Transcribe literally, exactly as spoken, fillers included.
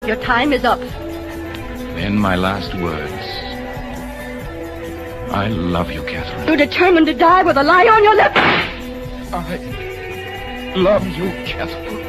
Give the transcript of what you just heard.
Your time is up. Then my last words. I love you, Catherine. You're determined to die with a lie on your lips. I love you, Catherine.